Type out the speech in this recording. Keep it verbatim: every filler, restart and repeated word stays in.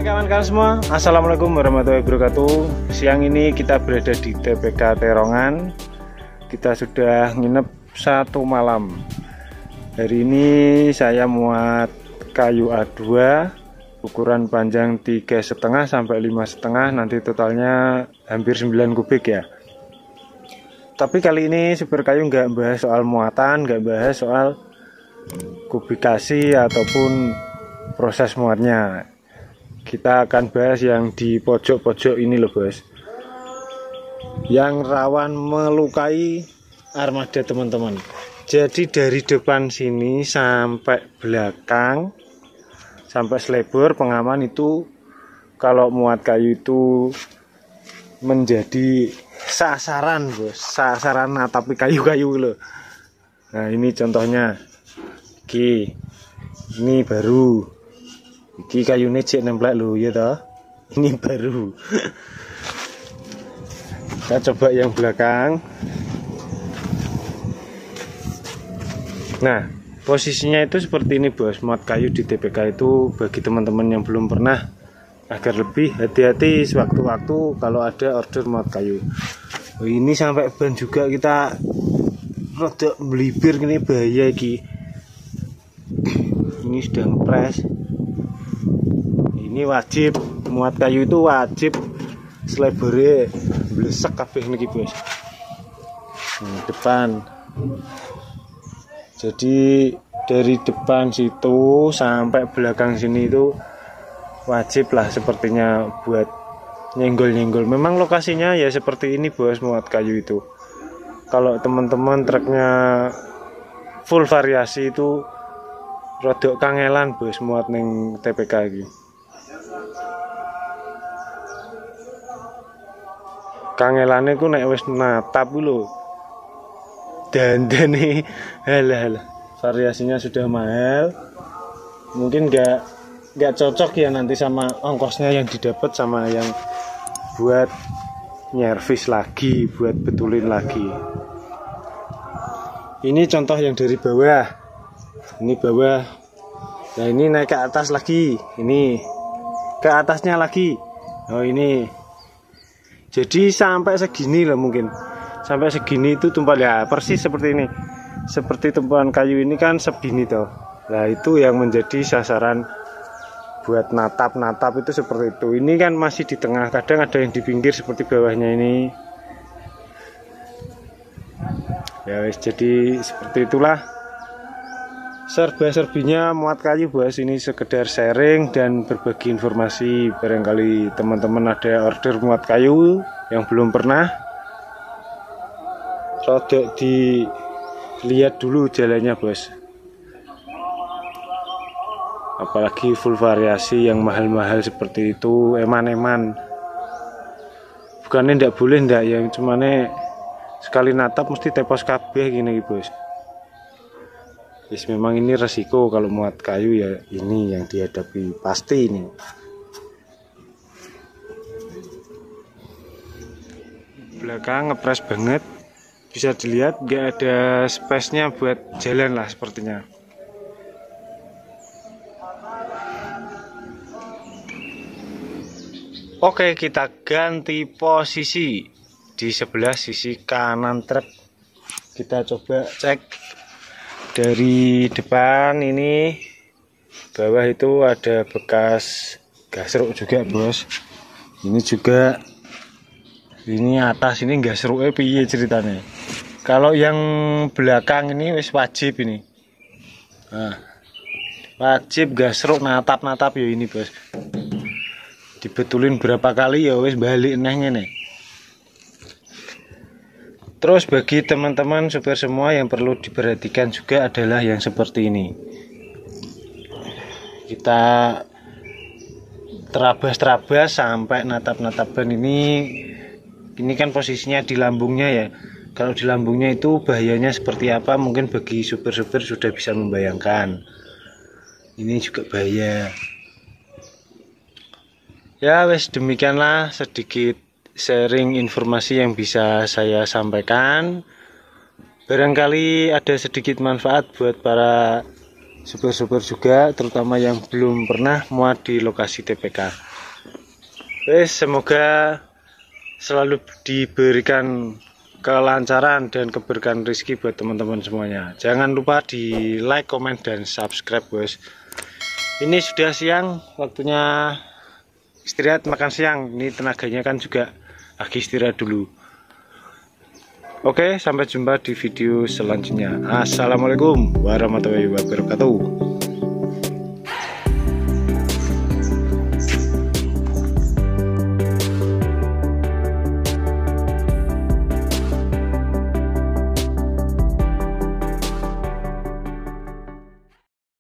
kawan-kawan semua, assalamualaikum warahmatullahi wabarakatuh. Siang ini kita berada di T P K Terongan. Kita sudah nginep satu malam. Hari ini saya muat kayu A dua ukuran panjang tiga setengah sampai lima setengah, nanti totalnya hampir sembilan kubik ya. Tapi kali ini Super Kayu nggak bahas soal muatan, nggak bahas soal kubikasi ataupun proses muatnya. Kita akan bahas yang di pojok-pojok ini loh bos, yang rawan melukai armada teman-teman. Jadi dari depan sini sampai belakang, sampai selebor pengaman itu, kalau muat kayu itu menjadi sasaran bos, sasaran tapi kayu-kayu loh. Nah ini contohnya, oke, ini baru. Iki kayune cek nemplek lho ya toh. Ini baru. Kita coba yang belakang. Nah, posisinya itu seperti ini bos. Muat kayu di T P K itu bagi teman-teman yang belum pernah, agar lebih hati-hati sewaktu-waktu kalau ada order muat kayu. Oh, ini sampai ban juga kita rodok melibir, ini bahaya iki. Ini sudah ngepres. Ini wajib muat kayu itu wajib selebore blesek kabeh niki bos. Nah, depan. Jadi dari depan situ sampai belakang sini itu wajib lah sepertinya buat nyenggol-nyenggol. Memang lokasinya ya seperti ini bos, muat kayu itu. Kalau teman-teman truknya full variasi itu rodok kangelan bos muat ning T P K iki. Kangelane ku nek wis natap lho. Dandane halah-halah. Variasinya sudah mahal. Mungkin enggak enggak cocok ya nanti sama ongkosnya yang didapat sama yang buat nyervis lagi, buat betulin lagi. Ini contoh yang dari bawah. Ini bawah. Nah, ini naik ke atas lagi. Ini ke atasnya lagi. Oh, ini. Jadi sampai segini lah mungkin, sampai segini itu tumpal ya, persis seperti ini, seperti tumpuan kayu ini kan segini toh. Nah itu yang menjadi sasaran buat natap-natap itu seperti itu. Ini kan masih di tengah, kadang ada yang di pinggir seperti bawahnya ini. Ya wis, jadi seperti itulah serba-serbinya muat kayu bos. Ini sekedar sharing dan berbagi informasi. Barangkali teman-teman ada order muat kayu yang belum pernah, rodok dilihat dulu jalannya bos. Apalagi full variasi yang mahal-mahal seperti itu, eman-eman. Bukannya ndak boleh ndak ya, cumane sekali natap mesti tepos kabeh gini bos. Yes, memang ini resiko kalau muat kayu ya, ini yang dihadapi pasti ini. Belakang ngepres banget, bisa dilihat nggak ada space-nya buat jalan lah sepertinya. Oke, kita ganti posisi di sebelah sisi kanan truk. Kita coba cek dari depan. Ini bawah itu ada bekas gasruk juga bos. Ini juga, ini atas ini gasruknya piye ceritanya. Kalau yang belakang ini wis wajib ini. Nah, wajib gasruk natap-natap ya ini bos. Dibetulin berapa kali ya wis balik neh ngene. Terus bagi teman-teman super semua yang perlu diperhatikan juga adalah yang seperti ini. Kita terabas-terabas sampai natap-natap ban ini. Ini kan posisinya di lambungnya ya. Kalau di lambungnya itu bahayanya seperti apa mungkin bagi super-super sudah bisa membayangkan. Ini juga bahaya. Ya wes, demikianlah sedikit sharing informasi yang bisa saya sampaikan. Barangkali ada sedikit manfaat buat para super-super juga, terutama yang belum pernah muat di lokasi T P K. Wes, semoga selalu diberikan kelancaran dan keberkahan rezeki buat teman-teman semuanya. Jangan lupa di like, komen, dan subscribe, guys. Ini sudah siang, waktunya istirahat makan siang. Ini tenaganya kan juga lagi istirahat dulu. Oke, sampai jumpa di video selanjutnya. Assalamualaikum warahmatullahi wabarakatuh.